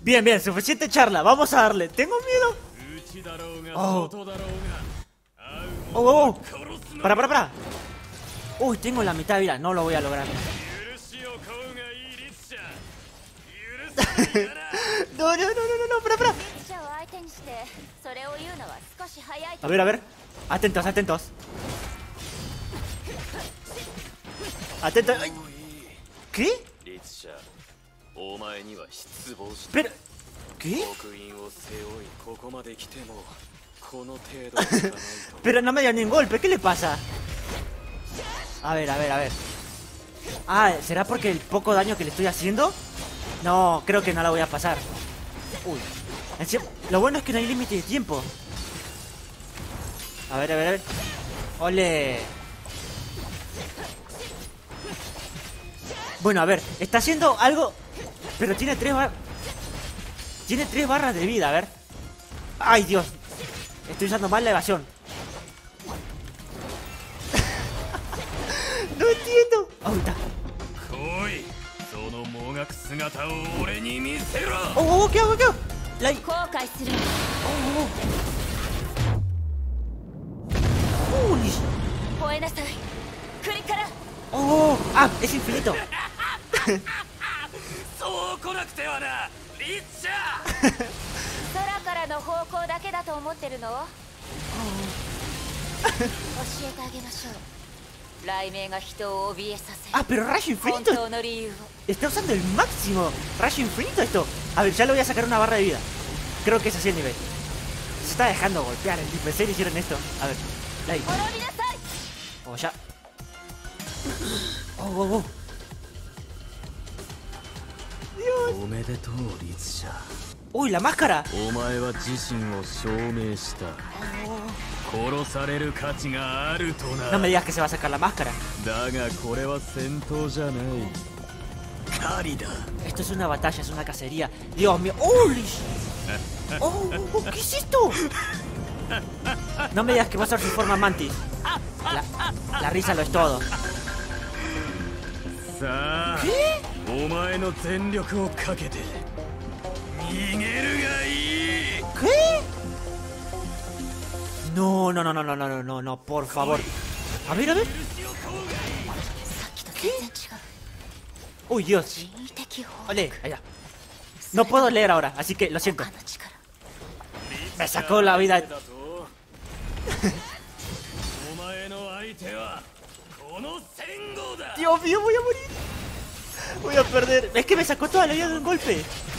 Bien, bien, suficiente charla. Vamos a darle. Tengo miedo. Oh. Oh, oh, oh. Para. Uy, tengo la mitad de vida. No lo voy a lograr. No, para. A ver. Atentos. Atentos. Ay. ¿Qué? Pero... ¿qué? Pero no me dio ni un golpe, ¿qué le pasa? A ver. Ah, ¿será porque el poco daño que le estoy haciendo? No, creo que no la voy a pasar. Uy. Lo bueno es que no hay límite de tiempo. A ver. ¡Ole! Bueno, a ver, está haciendo algo. Pero tiene 3 barras de vida, a ver. ¡Ay, Dios! Estoy usando mal la evasión. No entiendo. Ahorita. Oh, ¿qué hago? Uy. Oh, es infinito. Pero rayo infinito. Está usando el máximo. Rayo infinito esto. A ver, ya le voy a sacar una barra de vida. Creo que es así el nivel. Se está dejando golpear. El tipo, ¿en serio hicieron esto? A ver, like. Oh, ya. Oh. Dios. Uy, la máscara. No me digas que se va a sacar la máscara. Esto es una batalla, es una cacería. Dios mío. Oh, ¿qué es esto? No me digas que va a ser su forma mantis. La risa lo es todo. ¿Qué? ¿Qué? No, por favor. A ver. ¿Qué? Uy, Dios. Ole, allá. No puedo leer ahora, así que lo siento. Me sacó la vida. Dios mío, voy a morir. Voy a perder. Es que me sacó toda la vida de un golpe.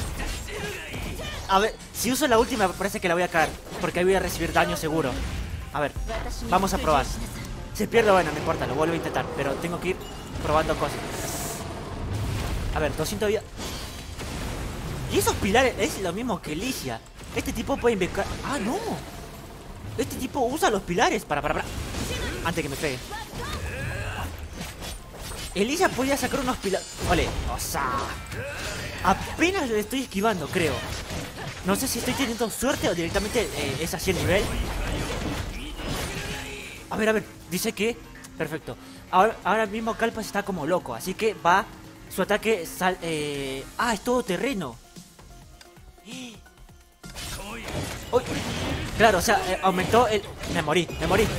A ver, si uso la última parece que la voy a cagar, porque ahí voy a recibir daño seguro. A ver, vamos a probar. Si pierdo, bueno, no importa, lo vuelvo a intentar. Pero tengo que ir probando cosas. A ver, 200 vida. Y esos pilares es lo mismo que Licia. Este tipo puede invocar... Ah, no. Este tipo usa los pilares para. Antes que me pegue. Elisa podía sacar unos pilares. Ole, o sea, apenas le estoy esquivando, creo. No sé si estoy teniendo suerte o directamente es así el nivel. A ver, dice que... Perfecto. Ahora mismo Kalpas está como loco, así que va... Su ataque es todo terreno. Uy. Claro, o sea, aumentó el... Me morí.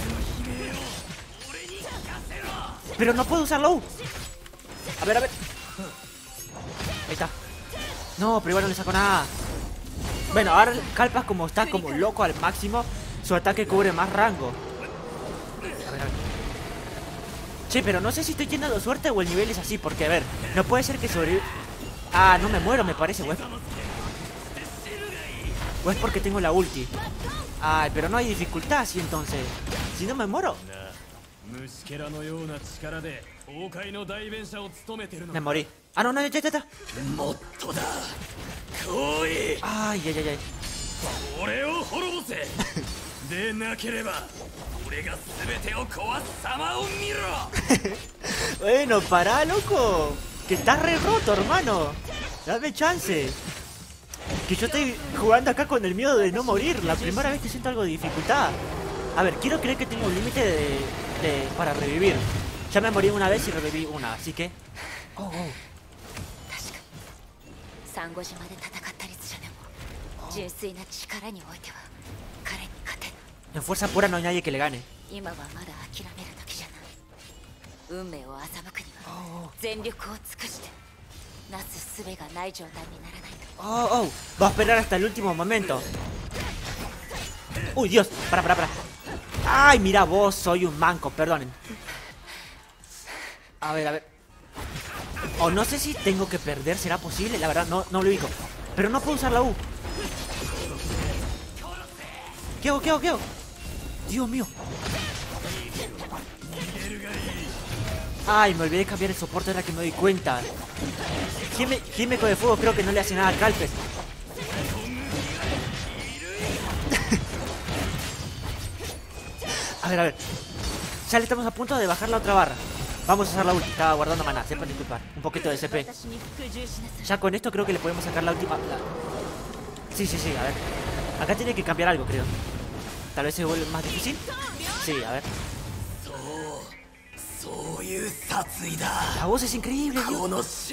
Pero no puedo usarlo. A ver. Ahí está. No, pero igual no le saco nada. Bueno, ahora Kalpas como está como loco al máximo, su ataque cubre más rango. A ver. Che, pero no sé si estoy teniendo suerte o el nivel es así, porque a ver, no puede ser que sobreviva. Ah, no me muero, me parece, güey. O es porque tengo la ulti. Ay, pero no hay dificultad así entonces. Si no me muero. Me morí. Ah, no, ya está. Ay. Bueno, pará, loco. Que estás re roto, hermano. Dame chance. Que yo estoy jugando acá con el miedo de no morir. La primera vez que siento algo de dificultad. A ver, quiero creer que tengo un límite para revivir. Ya me morí una vez y reviví una, así que... 純粋な力においては彼に勝てぬ。 En fuerza pura no hay nadie que le gane. 今はまだ諦める時じゃない。運命を欺くには全力を尽くしてなす術がない状態にならないと。 Oh, va a esperar hasta el último momento. Uy, Dios, para. Ay, mira vos, soy un manco, perdonen. A ver. O no sé si tengo que perder, ¿será posible? La verdad, no lo ubico. Pero no puedo usar la U. ¿Qué hago? Dios mío. Ay, me olvidé cambiar el soporte ahora que me doy cuenta. Gimeco de fuego creo que no le hace nada a Calpes. A ver. Ya le estamos a punto de bajar la otra barra. Vamos a usar la ulti. Estaba guardando maná, sepan disculpar. Un poquito de SP. Ya con esto creo que le podemos sacar la última. Sí, a ver. Acá tiene que cambiar algo, creo. Tal vez se vuelve más difícil. Sí, a ver. La voz es increíble, Dios.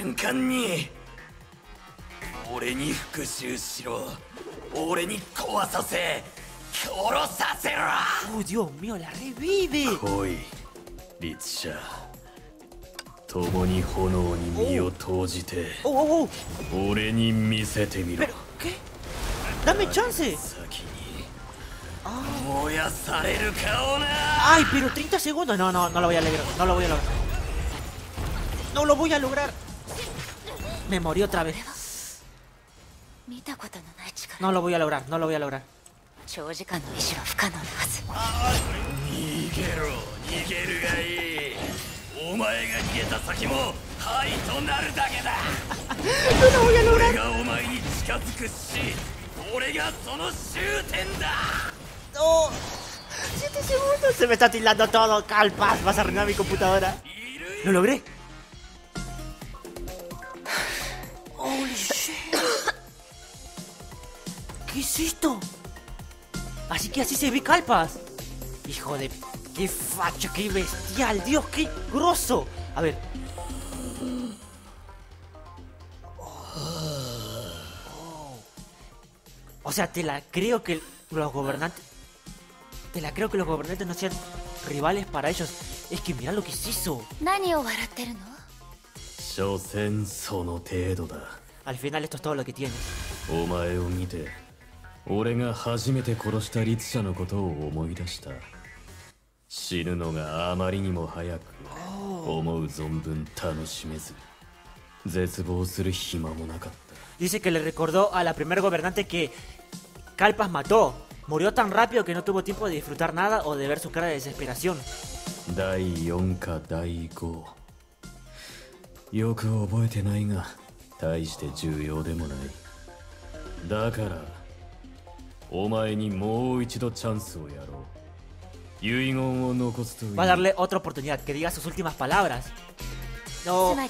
Dios mío, la revive. Pero, ¿qué? Dame chance. Ay, pero 30 segundos. No lo voy a lograr. No lo voy a lograr. Me morí otra vez. No lo voy a lograr. 長時間の意志は不可能なはず。 逃げるがいい。お前が逃げた先も灰となるだけだ。俺がお前に近づくし、俺がその終点だ。 No, 7 segundos. Se me está tildando todo, Calpas. Vas a arruinar mi computadora. Lo logré. Holy shit. ¿Qué es esto? Así que así se ve Calpas. Hijo de... ¡Qué facho! ¡Qué bestial! ¡Dios, qué grosso! A ver. O sea, te la creo que los gobernantes no sean rivales para ellos. Es que mira lo que se hizo. Al final esto es todo lo que tienes. 俺が初めて殺した律者のことを思い出した。死ぬのがあまりにも早く、思う存分楽しめず、絶望する暇もなかった。 Dice que le recordó a la primer gobernante que Calpas mató. Murió tan rápido que no tuvo tiempo de disfrutar nada o de ver su cara de desesperación. 第4か第5。よく覚えてないが、大して重要でもない。だから。 お前にもう一度チャンスをやろう。遺言を残すという。 Va a darle otra oportunidad, que diga sus últimas palabras. No. A ver.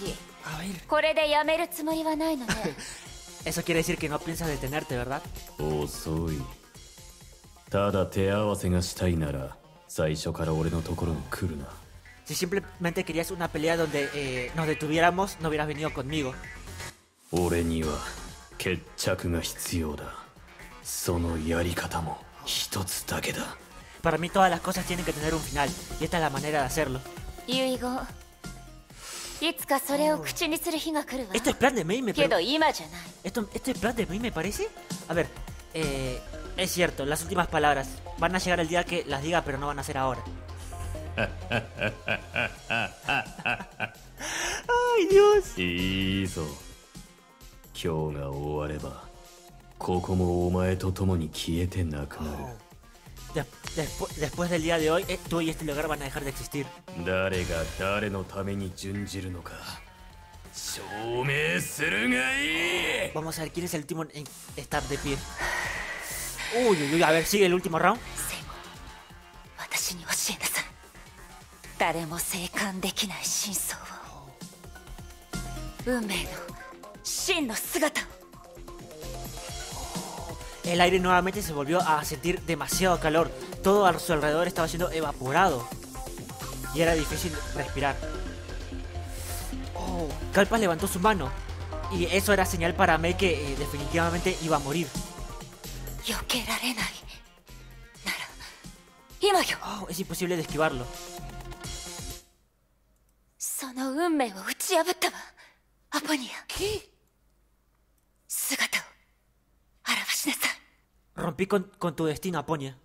Eso quiere decir que no piensas detenerte, ¿verdad? 遅い。ただ手合わせがしたいなら、最初から俺のところに来るな。 Si simplemente querías una pelea donde nos detuviéramos, no hubieras venido conmigo. 俺には決着が必要だ。 そのやり方も一つだけだ。 Para mí todas las cosas tienen que tener un final y esta es la manera de hacerlo. Esto es plan de meme, pero... ¿Esto es plan de meme, parece? A ver, es cierto, las últimas palabras van a llegar el día que las diga, pero no van a ser ahora. ¡Ay, Dios! いいぞ。今日が終われば。 ここもお前と共に消えてなくなる。 Después del día de hoy, tú y este lugar van a dejar de existir. 誰が誰のために準じるのか証明するがいい。 Vamos a ver quién es el último en estar de pie. Uy, a ver, sigue el último round. 私に教えなさい。誰も生還できない真相を。運命の真の姿を。 El aire nuevamente se volvió a sentir demasiado calor. Todo a su alrededor estaba siendo evaporado. Y era difícil respirar. Calpas levantó su mano. Y eso era señal para Mei que definitivamente iba a morir. 避けられないなら今よ。 Oh, es imposible de esquivarlo. その運命を打ち破ったわ、アポニア。 ¿Qué? 姿を現しなさい。 Rompí con tu destino, Aponia.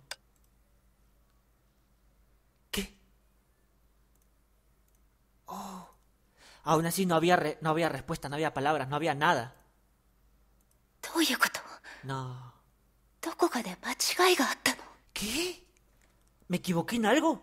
¿Qué? Oh. Aún así no había respuesta, no había palabras, no había nada. どういうこと？ No. どこかで間違いがあったの？ ¿Qué? ¿Me equivoqué en algo?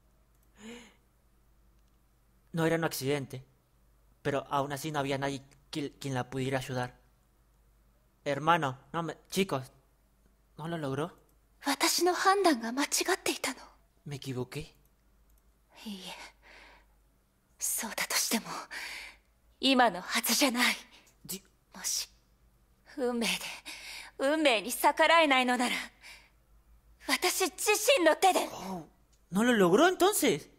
No era un accidente, pero aún así no había nadie quien la pudiera ayudar. Hermano, chicos, ¿no lo logró? 私の判断が間違っていたの。 ¿Me equivoqué? いいえ、そうだとしても今のはずじゃない。もし運命に逆らえないのなら、私自身の手で。 Oh, ¿no lo logró entonces?